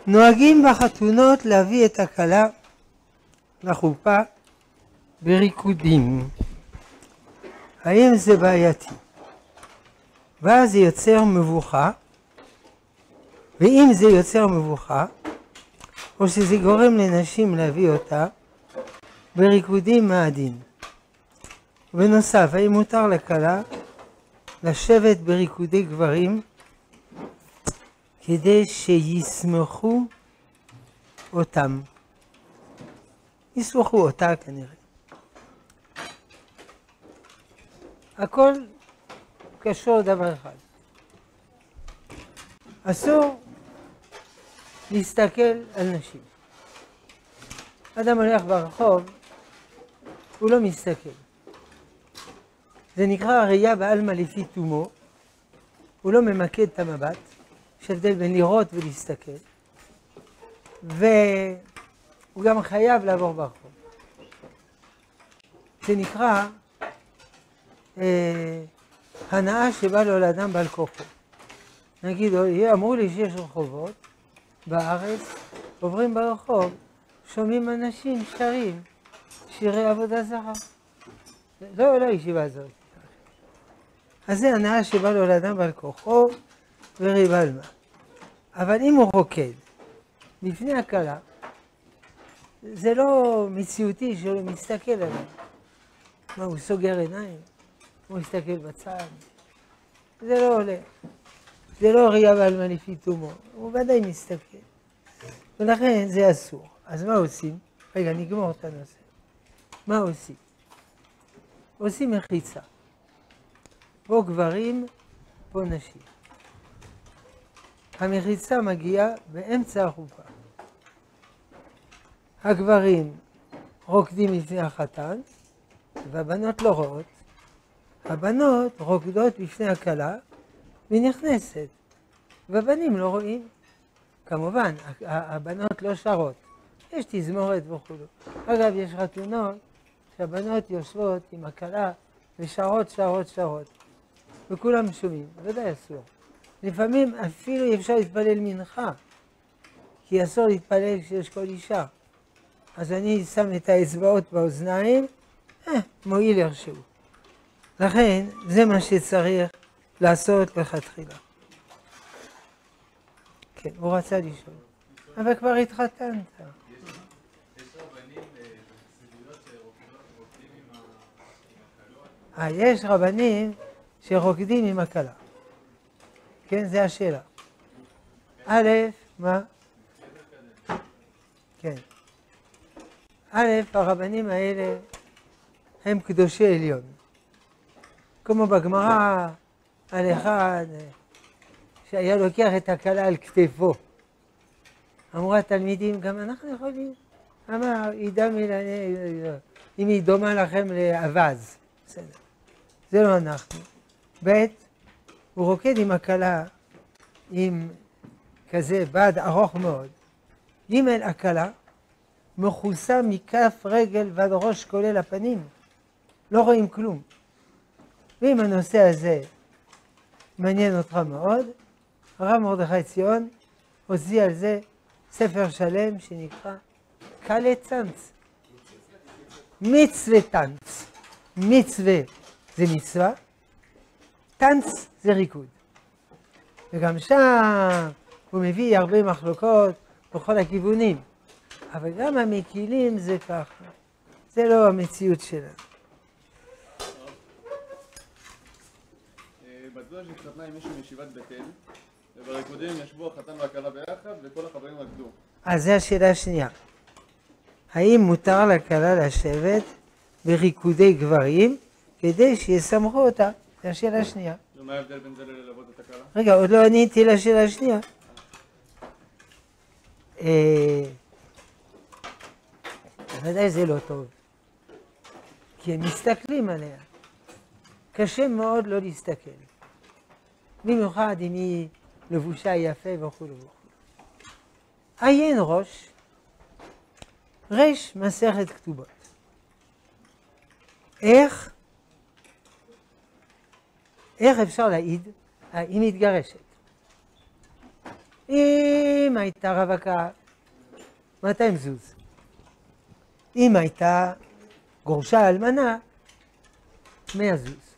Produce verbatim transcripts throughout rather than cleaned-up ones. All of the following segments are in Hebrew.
נוהגים בחתונות להביא את הכלה לחופה בריקודים. האם זה בעייתי? ואז זה יוצר מבוכה, ואם זה יוצר מבוכה, או שזה גורם לנשים להביא אותה בריקודים מהדין. ובנוסף, האם מותר לכלה לשבת בריקודי גברים כדי שיסמכו אותם? יסמכו אותה כנראה. הכל קשור לדבר אחד. אסור להסתכל על נשים. אדם הולך ברחוב, הוא לא מסתכל. זה נקרא ראייה בעלמא לפי תומו. הוא לא ממקד את המבט. יש הבדל בין לראות ולהסתכל. והוא גם חייב לעבור ברחוב. זה נקרא אה, הנאה שבא לו לאדם בעל כוחו. נגיד, אמרו לי שיש רחובות בארץ, עוברים ברחוב, שומעים אנשים שרים שירי עבודה זרה. לא, לא ישיבה הזאת. אז זה הנאה שבא לו לאדם בעל כוחו וריב עלמא. אבל אם הוא רוקד לפני הכלה, זה לא מציאותי שהוא מסתכל עליו. מה, הוא סוגר עיניים? הוא מסתכל בצד? זה לא עולה. זה לא ראייה בעלמא לפי תומו. הוא ודאי מסתכל. ולכן זה אסור. אז מה עושים? רגע, נגמור את הנושא. מה עושים? עושים מחיצה. פה גברים, פה נשים. המחיצה מגיעה באמצע החופה. הגברים רוקדים לפני החתן, והבנות לא רואות. הבנות רוקדות לפני הכלה, והיא נכנסת. והבנים לא רואים. כמובן, הבנות לא שרות. יש תזמורת וכו'. אגב, יש חתונות שהבנות יושבות עם הכלה ושרות, שרות, שרות. וכולם שומעים. ודאי אסור. לפעמים אפילו אי אפשר להתפלל מנחה, כי אסור להתפלל כשיש כל אישה. אז אני שם את האצבעות באוזניים, אה, מועיל ירשו. לכן, זה מה שצריך לעשות לכתחילה. כן, הוא רצה לשאול. אבל כבר התחתנת. יש רבנים בחסידויות שרוקדים עם הכלות? אה, יש רבנים שרוקדים עם הכלה. כן, זה השאלה. א', מה? כן. א', הרבנים האלה הם קדושי עליון. כמו בגמרא על אחד שהיה לוקח את הכלה על כתפו. אמרו התלמידים, גם אנחנו יכולים. אמר, אם היא דומה לכם לאבז. בסדר. זה לא אנחנו. ב', הוא רוקד עם הכלה עם כזה בד ארוך מאוד. ג', הכלה מכוסה מכף רגל ועד ראש כולל הפנים. לא רואים כלום. ואם הנושא הזה מעניין אותך מאוד, הרב מרדכי ציון הוציא על זה ספר שלם שנקרא קלה צנץ. מצווה טנץ. מצווה זה מצווה, טנץ זה ריקוד. וגם שם הוא מביא הרבה מחלוקות בכל הכיוונים. אבל גם המקילים זה ככה. זה לא המציאות שלנו. בת זוג שהתחתנה עם מישהו מישיבת בית אל, ובריקודים ישבו החתן והכלה ביחד וכל החברים רקדו. אז זה השאלה השנייה. האם מותר לכלה לשבת בריקודי גברים כדי שיסמכו אותה? זה השאלה השנייה. ומה ההבדל בין זה ללוות את הכלה? רגע, עוד לא עניתי לשאלה השנייה. ודאי זה לא טוב. כי הם מסתכלים עליה. קשה מאוד לא להסתכל. במיוחד אם היא לבושה יפה וכו' וכו'. עיין ראש, רש מסכת כתובות. איך, איך אפשר להעיד? היא מתגרשת. אם הייתה רווקה, מאתיים זוז. אם הייתה גרושה אלמנה, מאה זוז.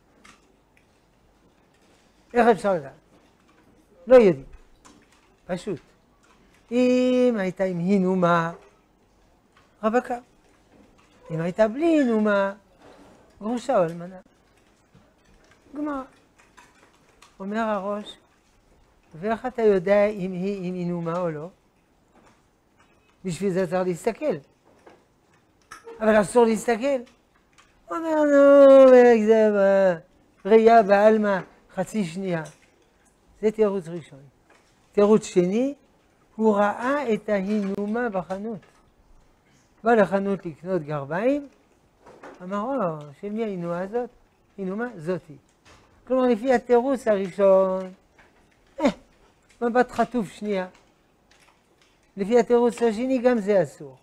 איך אפשר לדעת? לא יודעים. פשוט. אם הייתה עם הינומה, רווקה. אם הייתה בלי הינומה, גרושה או אלמנה. גמרא. אומר הראש, ואיך אתה יודע אם היא עם הינומה או לא? בשביל זה צריך להסתכל. אבל אסור להסתכל. אומר, נו, זה ראייה בעלמא חצי שנייה. זה תירוץ ראשון. תירוץ שני, הוא ראה את ההינומה בחנות. בא לחנות לקנות גרביים, אמר, או, של מי ההינומה הזאת? הינומה זאתי. כלומר, לפי התירוץ הראשון, אה, מבט חטוף שנייה. לפי התירוץ השני, גם זה אסור.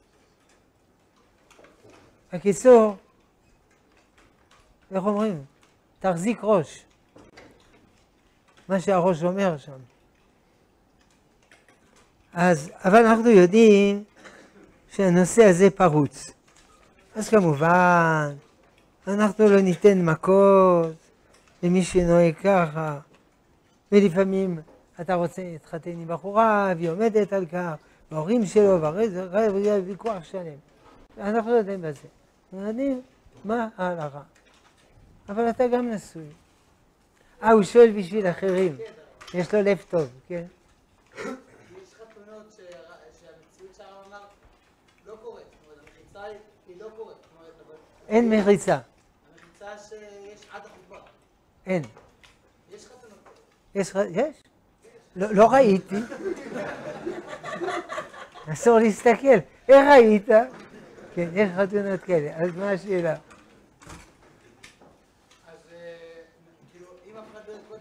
הקיצור, איך אומרים? תחזיק ראש. מה שהראש אומר שם. אז, אבל אנחנו יודעים שהנושא הזה פרוץ. אז כמובן, אנחנו לא ניתן מכות למי שנוהג ככה. ולפעמים אתה רוצה להתחתן עם בחורה, והיא עומדת על כך, וההורים שלו, והרי ויכוח שלם. אנחנו לא יודעים בזה. אנחנו יודעים מה ההלכה. אבל אתה גם נשוי. אה, הוא שואל בשביל אחרים. יש לו לב טוב, כן? יש חתונות שהמציאות שהרב אמר לא קורית. זאת אומרת, המחיצה היא לא קורית. אין מחיצה. המחיצה שיש עד החופה. אין. יש חתונות. יש? יש? לא ראיתי. אסור להסתכל. איך ראית? כן, יש חתונות כאלה. אז מה השאלה? אז כאילו, אם אף אחד לא יקוד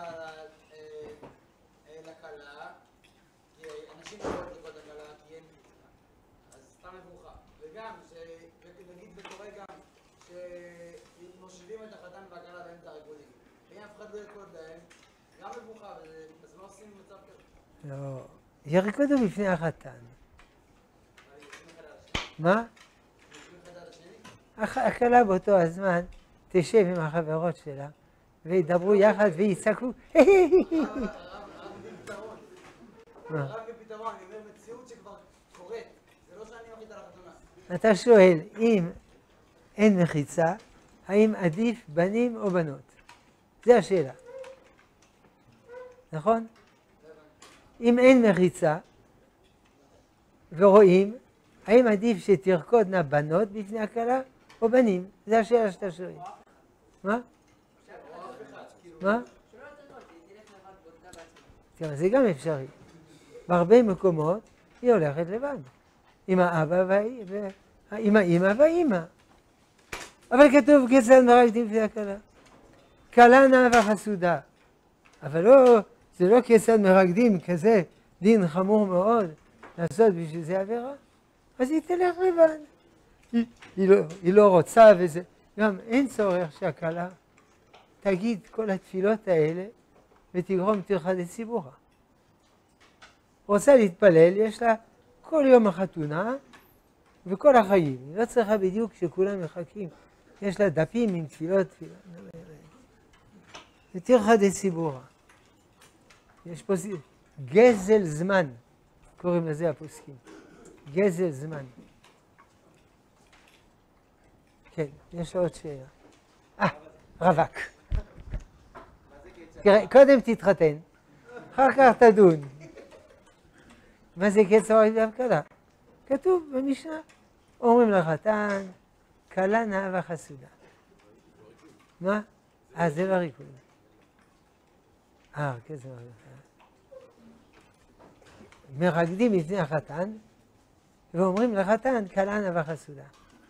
לכלה, כי אנשים לא יכולים לקוד לכלה, כי אין מחיצה, אז סתם מבוכה. וגם, נגיד וקורה גם, שמושיבים את החתן והכלה באמצע הריקודים. ואם אף אחד לא יקוד להם, גם מבוכה, אז מה עושים במצב כזה? לא. ירקודו בפני החתן. מה? הכלה באותו הזמן תשב עם החברות שלה וידברו יחד ויצעקו. הרב בפתרון. הרב בפתרון, אני אומר מציאות שכבר קורית. זה לא שאני מחליט על החתונה. אתה שואל, אם אין מחיצה, האם עדיף בנים או בנות? זה השאלה. נכון? אם אין מחיצה ורואים, האם עדיף שתרקודנה בנות בפני הכלה או בנים? זה השאלה שאתה שואל. מה? מה? תראה, זה גם אפשרי. בהרבה מקומות היא הולכת לבד. עם האבא ועם האמא והאמא. אבל כתוב כיצד מרקדים בפני הכלה. כלה נאה וחסודה. אבל לא, זה לא כיצד מרקדים כזה דין חמור מאוד לעשות בשביל זה עבירה. אז היא תלך לבד. היא, היא, לא, היא לא רוצה וזה. גם אין צורך שהכלה תגיד כל התפילות האלה ותגרום טרחה לציבורה. רוצה להתפלל, יש לה כל יום החתונה וכל החיים. היא לא צריכה בדיוק שכולם מחכים. יש לה דפים עם תפילות, תפילות. זה טרחה לציבורה. יש פה גזל זמן, קוראים לזה הפוסקים. גזל זמן. כן, יש עוד שאלה. אה, רווק. תראה, קודם תתחתן, אחר כך תדון. מה זה קצר על כלה? כתוב במשנה, אומרים לחתן, כלה נאה וחסודה. מה? אה, זה לא ריקוד. אה, קצר על כלה. מרקדים לפני החתן, ואומרים לחתן, כלה נאה וחסודה.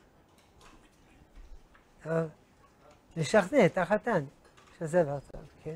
טוב, לשכנע את החתן, שזה דבר טוב, כן?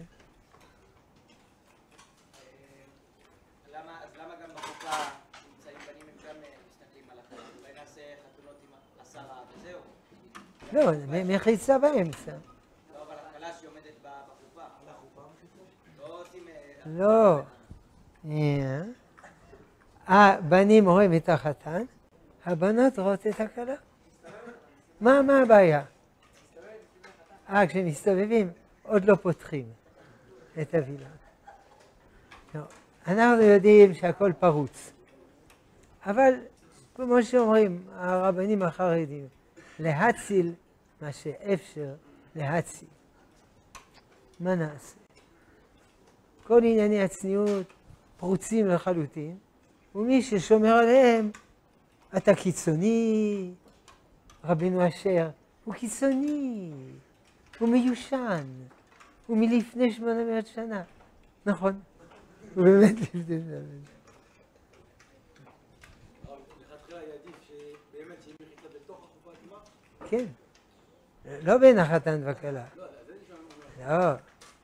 אז למה גם בחופה נמצאים בנים הם גם מסתכלים על החתן? אולי נעשה חתונות עם עשרה וזהו? לא, מחיצה באמצע. לא, אבל הכלה שהיא עומדת בחופה. בחופה מחיצה? לא עושים... לא, הבנים רואים את החתן, הבנות רואות את הכלה. מה, מה הבעיה? אה, כשמסתובבים, עוד לא פותחים את הווילון. לא. אנחנו יודעים שהכל פרוץ. אבל, כמו שאומרים הרבנים החרדים, להציל מה שאפשר להציל. מה נעשה? כל ענייני הצניעות פרוצים לחלוטין, ומי ששומר עליהם, אתה קיצוני, רבינו אשר, הוא קיצוני, הוא מיושן, הוא מלפני שמונה מאות שנה. נכון, הוא באמת לפני שמונה מאות שנה. לכתחילה יעדיף שבאמת שהיא מחיתה בתוך החופה עצמה? כן, לא בין החתן והכלה. לא, זה נשמע. לא.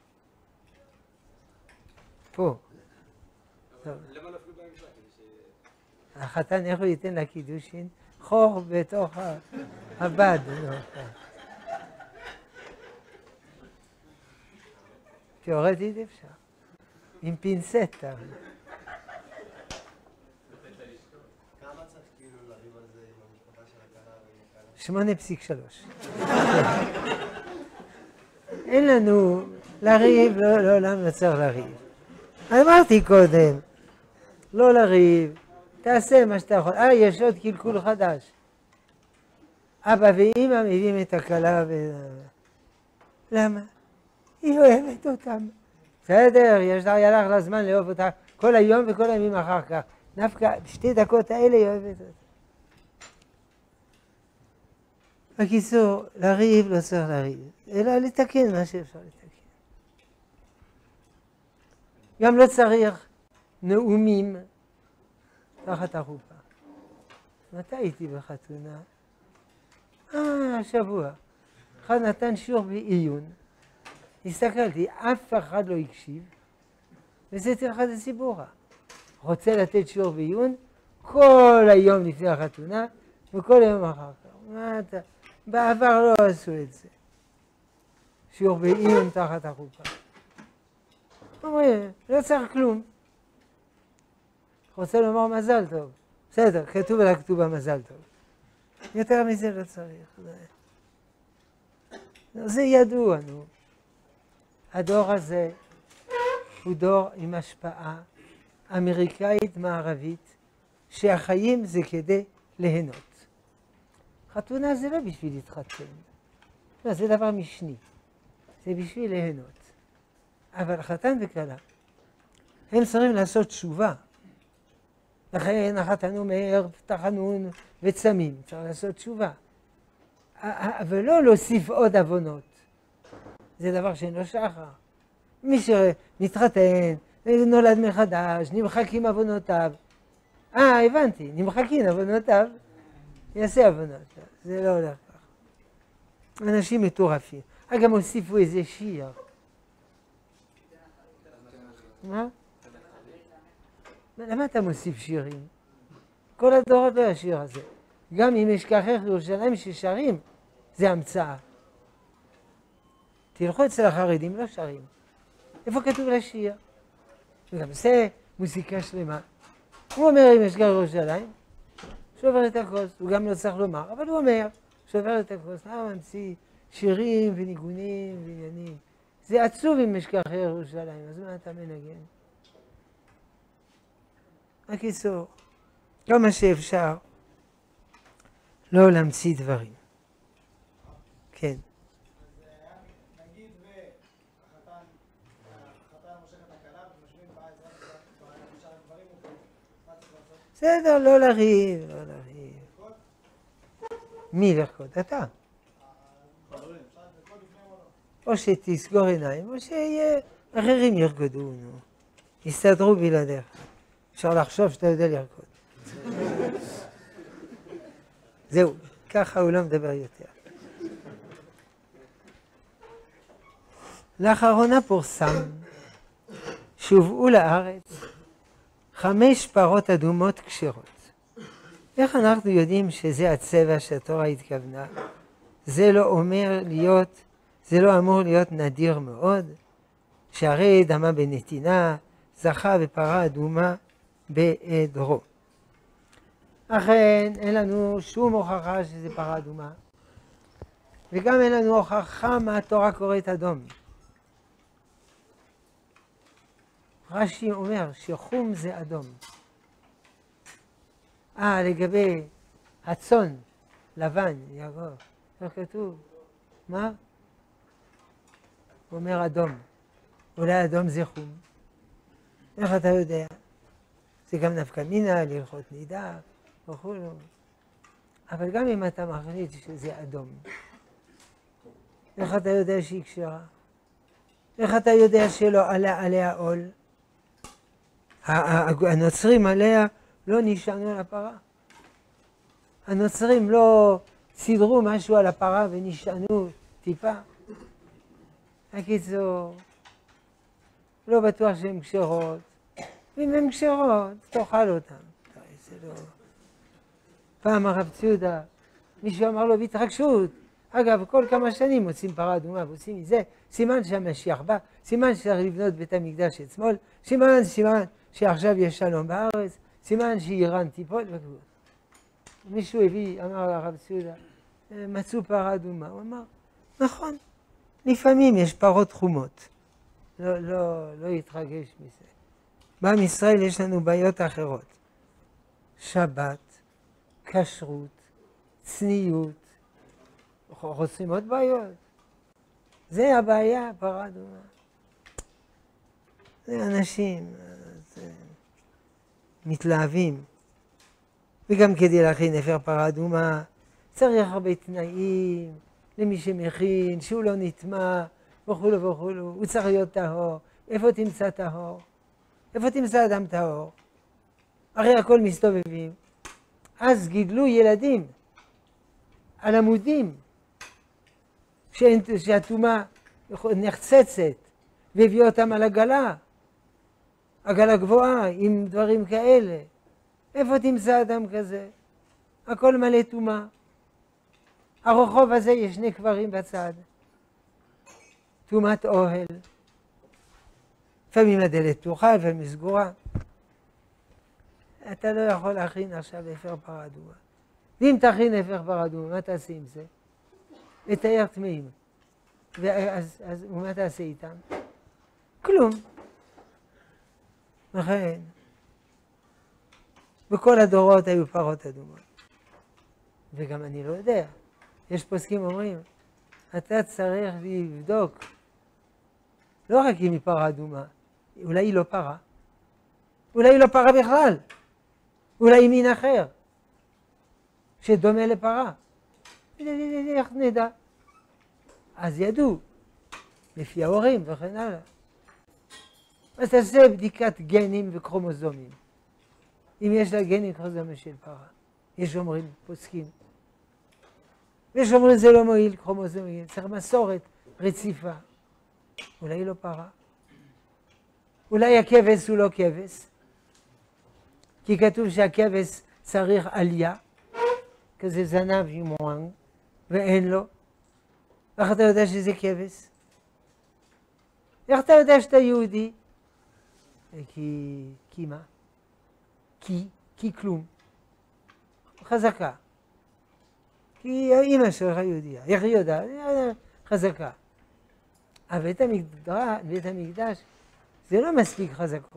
פה. למה לא אפילו באמצע? החתן, איך הוא ייתן לה קידושין? חור בתוך הבד. תיאורטית אפשר. עם פינצטה. כמה צריך כאילו לריב על זה עם המשפחה של הכלה ועם הכלה? שמונה פסיק שלוש. אין לנו לריב, לא, לעולם לא צריך לריב. אמרתי קודם, לא לריב, תעשה מה שאתה יכול. אה, יש עוד קלקול חדש. אבא ואמא מביאים את הכלה ו... למה? היא אוהבת אותם. בסדר, יש לה ילך לה זמן לאהוב אותה כל היום וכל הימים אחר כך. דווקא בשתי דקות האלה היא אוהבת אותה. בקיצור, לריב לא צריך לריב, אלא לתקן מה שאפשר לתקן. גם לא צריך נאומים תחת החופה. מתי הייתי בחתונה? אה, השבוע. אחד נתן שיעור בעיון. הסתכלתי, אף אחד לא הקשיב, וזה טרחת הציבורה. רוצה לתת שיעור בעיון כל היום לפני החתונה, וכל היום אחר כך. מה אתה... בעבר לא עשו את זה. שיעור בעיון תחת החופה. אומרים, לא צריך כלום. רוצה לומר מזל טוב. בסדר, כתוב על הכתובה מזל טוב. יותר מזה לא צריך. זה, זה ידוע, נו. הדור הזה הוא דור עם השפעה אמריקאית מערבית, שהחיים זה כדי ליהנות. חתונה זה לא בשביל להתחתן. לא, זה דבר משני. זה בשביל ליהנות. אבל חתן וכלה, הם צריכים לעשות תשובה. לכן החתן אומר תחנון וצמים, צריך לעשות תשובה. ולא להוסיף עוד עוונות. זה דבר שאין לו שחר. מי שמתחתן, נולד מחדש, נמחקים עוונותיו. אה, הבנתי, נמחקים עוונותיו, יעשה עוונות. זה לא הולך ככה. אנשים מטורפים. גם הוסיפו איזה שיר. מה? למה אתה מוסיף שירים? כל הדורות לא השיר הזה. גם אם אשכחך ירושלים ששרים, זה המצאה. תלכו אצל החרדים, לא שרים. איפה כתוב לשיר? וגם זה מוזיקה שלמה. הוא אומר אם אשכחך ירושלים, שובר את הכוס. הוא גם לא צריך לומר, אבל הוא אומר, שובר את הכוס. מה ממציא שירים וניגונים ועניינים. זה עצוב אם אשכחך ירושלים, אז מה אתה מנגן? בקיצור, כמה שאפשר לא להמציא דברים. כן. אז נגיד והחתן, החתן מושך את הכלה ומשווים בעזרת בשאר הדברים, מה צריך לעשות? בסדר, לא לריב, לא לריב. מי לרקוד? אתה. או שתסגור עיניים, או שאחרים ירקדו, נו. יסתדרו בלעדיך. אפשר לחשוב שאתה יודע לרקוד. זהו, ככה הוא לא מדבר יותר. לאחרונה פורסם שהובאו לארץ חמש פרות אדומות כשרות. איך אנחנו יודעים שזה הצבע שהתורה התכוונה? זה לא אומר להיות, זה לא אמור להיות נדיר מאוד, שהרי דמה בנתינה, זכה בפרה אדומה בעדרו. אכן אין לנו שום הוכחה שזה פרה אדומה, וגם אין לנו הוכחה מה התורה קוראת אדום. רש"י אומר שחום זה אדום. אה, לגבי הצאן, לבן, יעקב, איך כתוב? מה? הוא אומר אדום. אולי אדום זה חום. איך אתה יודע? זה גם נפקא מינה, להלכות נידה, וכו'. אבל גם אם אתה מחליט שזה אדום, איך אתה יודע שהיא כשרה? איך אתה יודע שלא עלה עליה עול? הנוצרים עליה לא נשענו על הפרה. הנוצרים לא סידרו משהו על הפרה ונשענו טיפה. הקיצור, לא בטוח שהן כשרות, ואם הן כשרות, תאכל אותן. זה לא... פעם הרב ציודה, מישהו אמר לו בהתרגשות, אגב, כל כמה שנים עושים פרה אדומה ועושים מזה, סימן שהמשיח בא, סימן שצריך לבנות בית המקדש את שמאל, סימן, סימן שעכשיו יש שלום בארץ, סימן שאיראן תיפול וכו'. מישהו הביא, אמר לרב ציודה, מצאו פרה אדומה, הוא אמר, נכון, לפעמים יש פרות חומות, לא, לא, לא יתרגש מזה. בעם ישראל יש לנו בעיות אחרות, שבת, כשרות, צניעות, רוצים עוד בעיות. זה הבעיה, פרה אדומה. זה אנשים זה מתלהבים. וגם כדי להכין אפר פרה אדומה, צריך הרבה תנאים למי שמכין, שהוא לא נטמע, וכולו וכולו. הוא צריך להיות טהור. איפה תמצא טהור? איפה תמצא אדם טהור? הרי הכל מסתובבים. אז גידלו ילדים על עמודים, שהטומאה נחצצת, והביאו אותם על עגלה, עגלה גבוהה, עם דברים כאלה. איפה תמצא אדם כזה? הכל מלא טומאה. הרחוב הזה יש שני קברים בצד. טומאת אוהל. לפעמים הדלת פתוחה, לפעמים סגורה. אתה לא יכול להכין עכשיו אפר פרה אדומה. ואם תכין אפר פרה אדומה, מה תעשה עם זה? לתאר טמאים. ואז, אז מה תעשה איתם? כלום. לכן, בכל הדורות היו פרות אדומות. וגם אני לא יודע. יש פוסקים אומרים, אתה צריך לבדוק, לא רק אם היא פרה אדומה, אולי היא לא פרה. אולי היא לא פרה בכלל. אולי היא מין אחר, שדומה לפרה. איך נדע? אז ידעו, לפי ההורים וכן הלאה. אז תעשה בדיקת גנים וקרומוזומים. אם יש לה גנים קרומוזומים של פרה. יש אומרים, פוסקים. ויש אומרים, זה לא מועיל קרומוזומים, צריך מסורת רציפה. אולי היא לא פרה. אולי הכבש הוא לא כבש. כי כתוב שהכבש צריך עלייה, כזה זנב ימואן, ואין לו. איך אתה יודע שזה כבש? איך אתה יודע שאתה יהודי? כי, כי מה? כי, כי כלום. חזקה. כי האמא שלך יהודיה. איך היא יודעת? חזקה. אבל בית המקדש, בית המקדש, זה לא מספיק חזקות.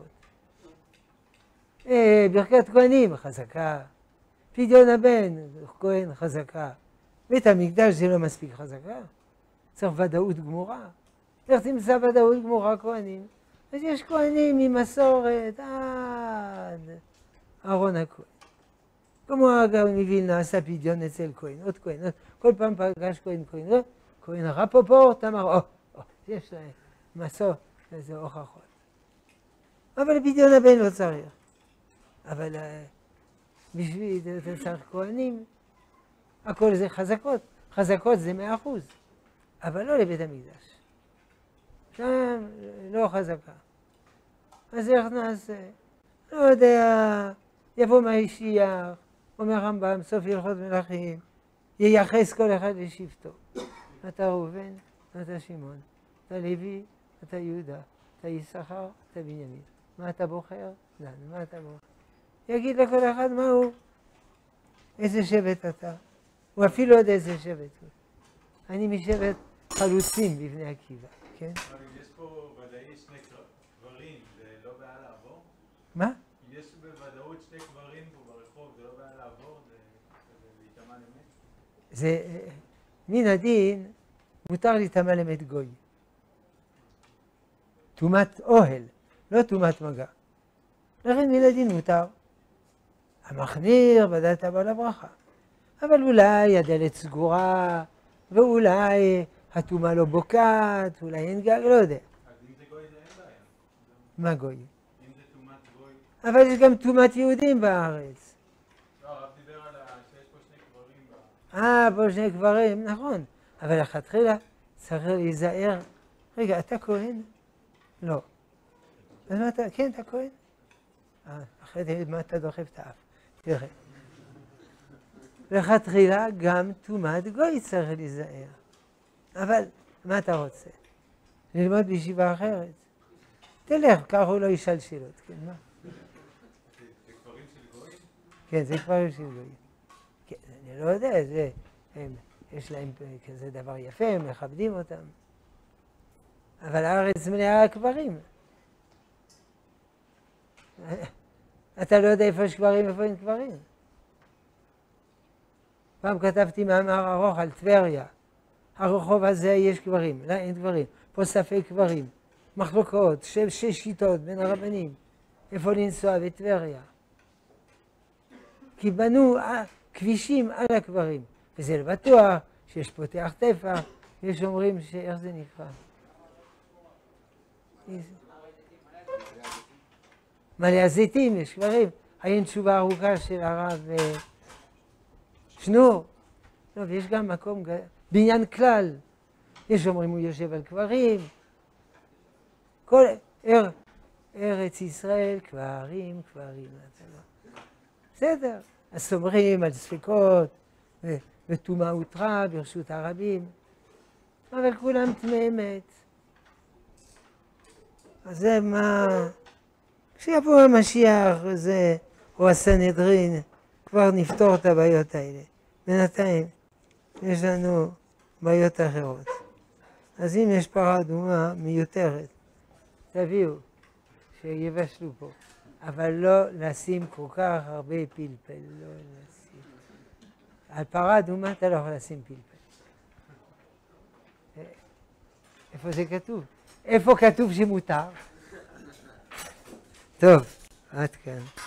אה, ברכת כהנים חזקה. פדיון הבן, כהן חזקה. בית המקדש זה לא מספיק חזקה. צריך ודאות גמורה. איך תמצא ודאות גמורה כהנים? אז יש כהנים ממסורת עד אהרון הכהן. כמו אגב מווילנה עשה פדיון אצל כהן, עוד כהן, עוד, כל פעם פגש כהן כהן, לא? כהן רפופורט אמר, או, או, יש להם מסור, איזה הוכחות. אבל פדיון הבן לא צריך. אבל בשביל זה צריך כהנים, הכל זה חזקות. חזקות זה מאה אחוז, אבל לא לבית המקדש. שם לא חזקה. אז איך נעשה? לא יודע, יבוא מהשיח, אומר רמב"ם, סוף הלכות מלכים, ייחס כל אחד לשבטו. אתה ראובן, אתה שמעון, אתה לוי, אתה יהודה, אתה יששכר, אתה בנימין. מה אתה בוחר? דן, מה אתה בוחר? יגיד לכל אחד מה הוא, איזה שבט אתה. הוא אפילו לא יודע איזה שבט הוא. אני משבט חלוצים בבני עקיבא, כן? יש פה ודאי שני קברים, זה לא בעיה לעבור? מה? יש בוודאות שני קברים פה ברחוב, זה לא בעיה לעבור? זה להיטמע למת? זה, מן הדין, מותר להיטמע למת גוי. תומת אוהל, לא תומת מגע. לכן מן הדין מותר. המחמיר בדעת הבא לברכה. אבל אולי הדלת סגורה, ואולי התומה לא בוקעת, אולי אין גג, לא יודע. אז אם זה גוי זה אין בעיה. מה גוי? אם זה תומת גוי... אבל יש גם תומת יהודים בארץ. לא, הרב דיבר על שיש פה שני קברים. אה, פה שני קברים, נכון. אבל לכתחילה צריך להיזהר. רגע, אתה כהן? לא. אז מה אתה, כן, אתה כהן? אה, אחרי מה אתה דוחף את האף. תראה. לכתחילה גם תומת גוי צריך להיזהר. אבל מה אתה רוצה? ללמוד בישיבה אחרת. תלך, ככה הוא לא ישאל שאלות, כן, מה? זה קברים של גוי? כן, זה קברים של גוי. כן, אני לא יודע, זה, הם, יש להם כזה דבר יפה, הם מכבדים אותם. אבל הארץ מלאה קברים. אתה לא יודע איפה יש קברים, איפה אין קברים. פעם כתבתי מאמר ארוך על טבריה. הרחוב הזה יש קברים, לא, אין קברים. פה ספק קברים. מחלוקות, שש, שש שיטות בין הרבנים. איפה לנסוע בטבריה. כי בנו כבישים על הקברים. וזה לא בטוח שיש פותח טפח, יש אומרים ש... איך זה נקרא? מעלה הזיתים, יש קברים. אין תשובה ארוכה של הרב שנור. לא, ויש גם מקום, בעניין כלל. יש אומרים הוא יושב על קברים. כל אר, ארץ ישראל, קברים, קברים. בסדר. אז סומרים על ספקות, וטומאה הותרה ברשות הרבים. אבל כולם טמאי אמת. אז זה מה... כשיבוא המשיח זה, או הסנהדרין, כבר נפתור את הבעיות האלה. בינתיים יש לנו בעיות אחרות. אז אם יש פרה אדומה מיותרת, תביאו שיבשלו פה. אבל לא לשים כל כך הרבה פלפל, לא לשים. על פרה אדומה אתה לא יכול לשים פלפל. איפה זה כתוב? איפה כתוב שמותר? טוב, עד כאן.